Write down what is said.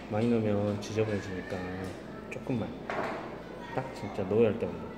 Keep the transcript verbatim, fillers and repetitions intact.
많이 넣으면 지저분해지니까 조금만, 딱 진짜 넣어야 할 때만 넣고.